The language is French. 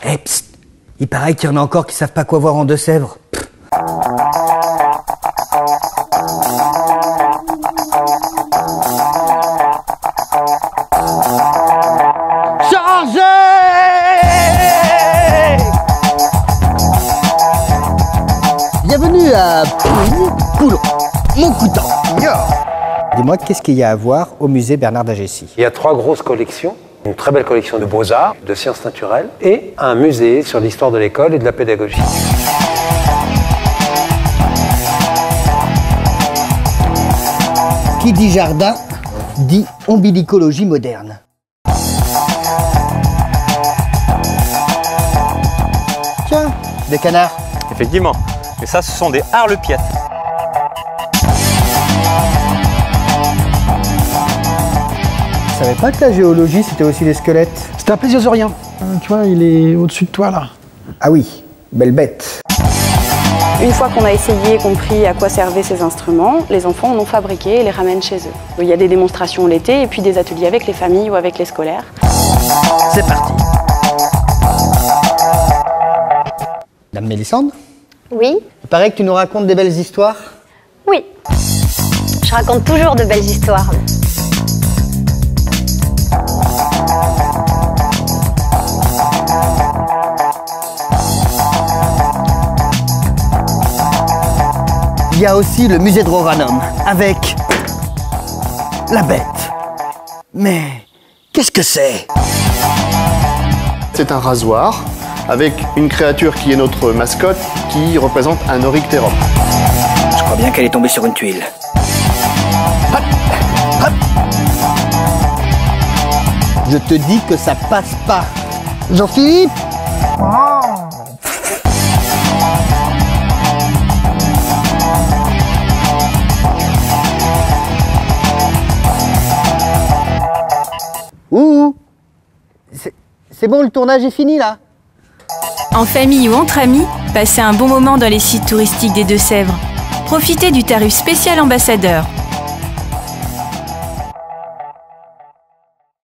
Eh, psst, il paraît qu'il y en a encore qui savent pas quoi voir en Deux-Sèvres. Chargez! Bienvenue à Poulon, mon couteau. Dis-moi, qu'est-ce qu'il y a à voir au musée Bernard d'Agécy? Il y a 3 grosses collections. Une très belle collection de beaux-arts, de sciences naturelles et un musée sur l'histoire de l'école et de la pédagogie. Qui dit jardin, dit ombilicologie moderne. Tiens, des canards. Effectivement. Et ça, ce sont des harlepiètes. Je savais pas que la géologie, c'était aussi des squelettes. C'est un plésiosaurien. Tu vois, il est au-dessus de toi, là. Ah oui, belle bête. Une fois qu'on a essayé et compris à quoi servaient ces instruments, les enfants en ont fabriqué et les ramènent chez eux. Il y a des démonstrations l'été et puis des ateliers avec les familles ou avec les scolaires. C'est parti. Dame Mélissande, Oui, il paraît que tu nous racontes des belles histoires. oui. Je raconte toujours de belles histoires. Il y a aussi le musée de Roranum, avec la bête. Mais qu'est-ce que c'est? C'est un rasoir avec une créature qui est notre mascotte qui représente un Oryctérope. Je crois bien qu'elle est tombée sur une tuile. Hop, hop. Je te dis que ça passe pas. Jean-Philippe? Ouh, c'est bon, le tournage est fini là? En famille ou entre amis, passez un bon moment dans les sites touristiques des Deux-Sèvres. Profitez du tarif spécial ambassadeur.